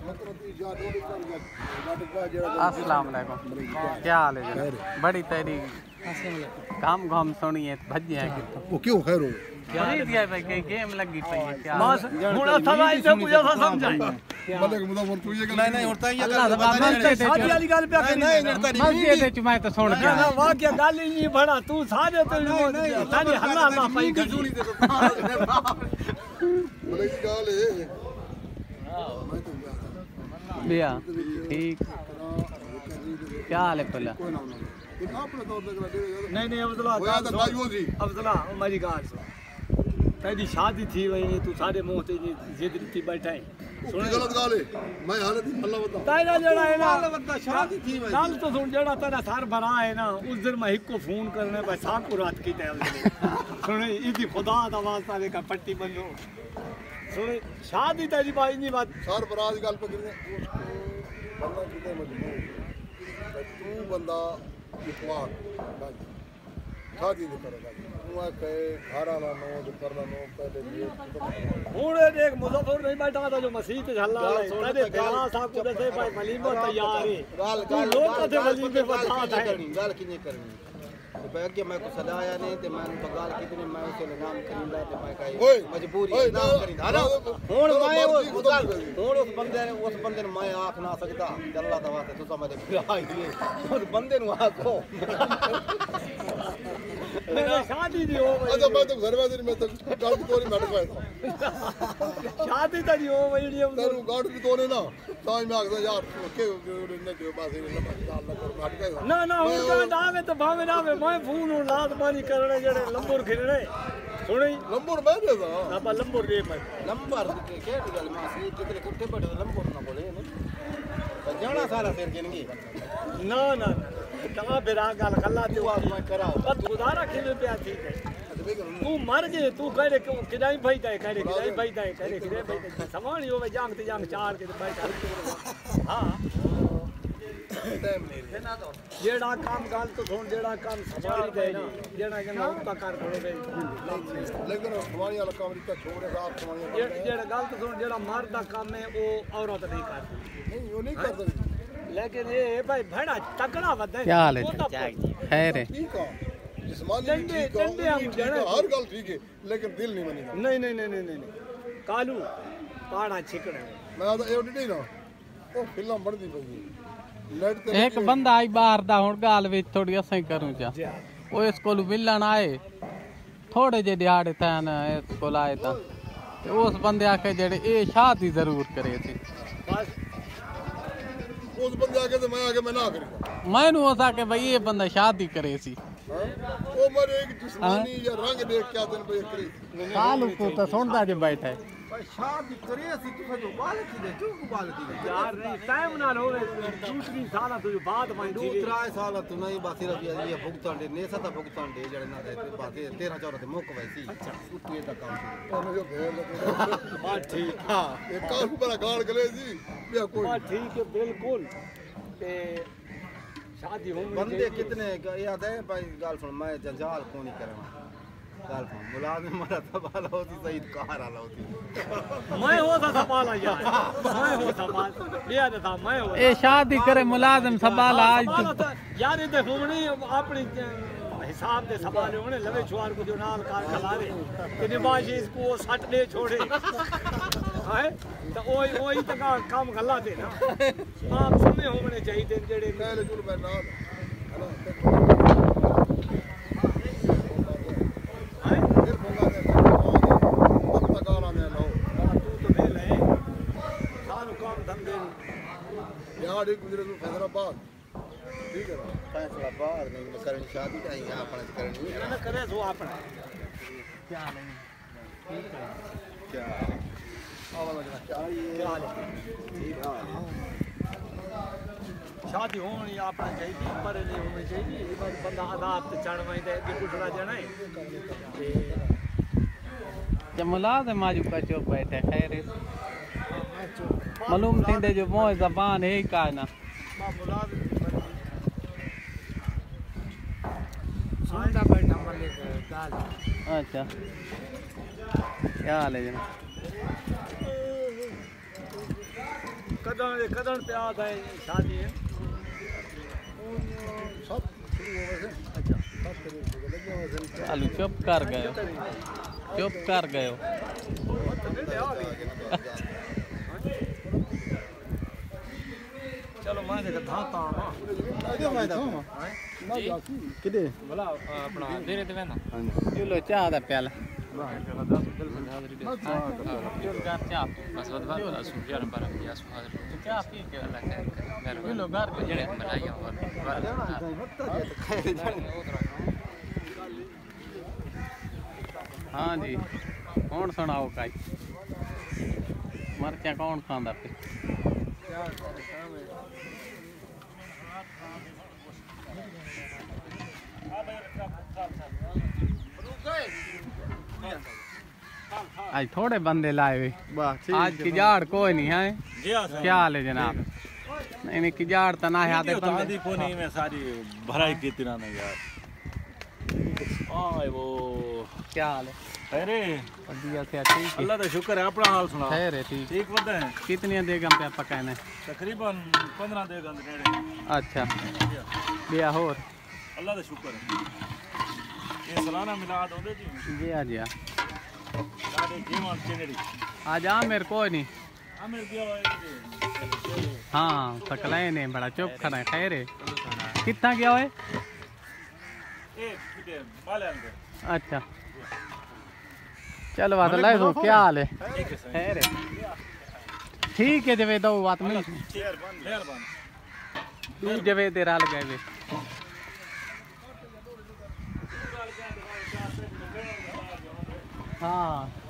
अस्सलाम वालेकुम, क्या हाल है जी? बड़ी तेरी काम घाम सुनी है भजी है कि वो क्यों खैर हो बड़ी दिया भाई के गेम लगी पई है क्या बस हुन असल आई से कुछ ऐसा समझाई मलक मुदवर तू ये नहीं होता ये शादी वाली गल पे नहीं मस्जिद च मैं तो सुन ना वाह क्या गल ही नहीं बड़ा तू सारे तो सारी हल्ला ना पाई सुनी दे मलक की गाल है मैं तो बिया ठीक क्या हाल है पहला नहीं अब्दुल्ला अब्दुल्ला मेरी गाल तेरी शादी थी वही तू सारे मुंह ते जिद थी बैठा है सुन गलत गाल है मैं हालत अल्लाह बता तेरा जड़ा है ना शादी थी भाई कल तो सुन जड़ा तेरा सर भरा है ना उस दिन मैं हिक को फोन करने पे साकू रात की तय सुन इदी खुदा दा वास्ता देखा पट्टी बंदो सुन शादी तेरी भाई नहीं बात सर बराज गल पे गिरने बंदा किते मजबूर तू बंदा इतवार शादी नहीं करेगा तू कहे घर वाला नो जो करना नो पहले ये हुणे देख मुजफ्फर नहीं बैठा था जो मसीह ते हल्ला है तेरे तेरा साकू दे भाई वलीमा तैयार है तू लोग कथे वलीमे बता है गाल की नहीं करनी तो अगे मैं को सदाया नहीं ते मैं तो गाल कितने मैं उसे नाम करिंदा ते मैं कही मजबूरी नाम करिंदा है ना हुन मैं हुन उस बंदे ने मैं आख ना सकदा अल्लाह दा वास्ते तुसा मेरे फिरा ही उस बंदे नु आखो मेरा शादी नहीं हो अच्छा मैं तो घर में मैं तो गाड़ की तोरी बैठ गया शादी तो नहीं हो वही नहीं तेरू गाड़ की तोरे ना ताई में आखदा यार के ने के पास ही हट गया ना उनका डावे तो भावे ना मैं फोन लात पानी करने जड़े लंबोर खिरने सुनी लंबोर मैं दे दा अब लंबोर दे मैं लंबर के गल मासी कितने कुत्ते पड़े लंबोर ना बोले जाना सारा फिर जिंदगी ना कहां बिरा गल कल्ला ते मैं कराओ तू उधारा खिले पे ठीक है तू मर जे तू कहरे किदाई भाई ताए कहरे किदाई भाई ताए कहरे किदाई भाई ताए समान ही होवे जांग ते जांग चार के बैठा हां टाइम नहीं देना तो जेड़ा काम गाल तो सुन जेड़ा काम संभाली दे ना जेड़ा के नाम का कर थोड़े बे लेकिन हमारी वाला काम रिश्ता छोड़े साहब हमारी जेड़ा गाल तो सुन जेड़ा मर्द का काम है वो औरत नहीं करती नहीं वो नहीं कर सकती लेकिन ये भाई बड़ा तगड़ा वदा क्या हाल है खैर है ठीक है जिस्मानी ठीक है हर गल ठीक है लेकिन दिल नहीं मानेगा नहीं कालू पाड़ा छिकड़े मैं तो एवडी ना ओ फिल्म बनदी पई एक बंदा आई बाहर दा हुन गाल विच थोड़ी असई करूं जा ओ इस कोल मिलन आए थोड़े जे दिहाड़े तन इस कोल आए ता ते उस बंदे आखे जेड़े ए शादी जरूर करे सी बस उस बंदे आके तो मैं आके मैं ना करूंगा मैनू हो सके भाई ये बंदा शादी करे सी ओ मर एक जिस्मानी या रंग देख के आदन पे करे कालू को तो सुनदा जे बैठा है भाई शादी करे सी तू तो बाल की दे तू बाल की दे यार नहीं टाइम ना होवे दूसरी साल तो बाद में दो त्रा साल तू नहीं बस सिर्फ ये भुगतान दे नेसा ता भुगतान दे जड़े ना दे बात 13 14 ते मुक वैसी अच्छा तू ये दा काम और जो भेड़ बात ठीक हां एक काल पर गाड़ गले जी या कोई बात ठीक है बिल्कुल ते शादी हो बंदे कितने याद है भाई गाल सुन मैं जंजाल को नहीं करवा गाल सुन मुलाजिम मारा तबाला होती सईद कार आला होती मैं हो था सवाल यार मैं हो सवाल याद था मैं हो ए शादी करे मुलाजिम सवाल आज यार ये देखो नहीं अपनी हिसाब दे सवाल होने लवे छुआर को जो नाल कार खलावे कि निबाशी इसको सट दे छोड़े है तो ओई तक काम गल्ला दे ना आप समय होने चाहिए जेड़े पहले जुल मैं ना गुजरे तो फैसलाबाद ठीक है फैसलाबाद नहीं करनी शादी का यहां पर करनी ना करे सो आपने क्या नहीं क्या शादी होनी अपना चाहिए पर नहीं होनी चाहिए बंदा आदाब ते चढ़ वई ते गुजरा जाना है ते मुलाजिम माजू का चुप बैठे खैर मालूम थींदे जो मोह ज़बान है का ना सुनता बैठा मलिक गाल अच्छा क्या हाल है जनाब कदम पे आता है शादी है सब शुरू हो गए थे। अच्छा सब शुरू लगे हुए थे। चालू चुप कर गए हो, चुप कर गए हो। चलो मैं देखा धाता किदे भला अपना देरे ते वेना चलो चाह दा प्याला चाह पी के चलो घर के हाँ जी कौन सुनाओ काई मरचा कौन खांदा पे आज थोड़े बंदे लाए हुए आज की जाड़ कोई नहीं है क्या हाल है जनाब नहीं नहीं की जाड़ तो ना है बंदे को नहीं मैं सारी भराई की तिरा ना यार आए वो क्या हाल है अरे बढ़िया से ठीक है अल्लाह का शुक्र है अपना हाल सुना है ठीक ठीक बता है कितनी देगम पे पकाने तकरीबन 15 देगम रेड़े अच्छा बिया होर अल्लाह का शुक्र है ये सालाना मिलाद होंदे जी जी आ जी सारे जीवन चेनेड़ी आज आ मेरे को नहीं आमिर गया हाँ सकलाए ने बड़ा चुप खड़ा है खैर है कितना गया है एक किते माले अंदर अच्छा चलो बात लाई दो क्या हाल है खैर है ठीक है जब दो बात मिल मेहरबान तू जब तेरा लगे वे हाँ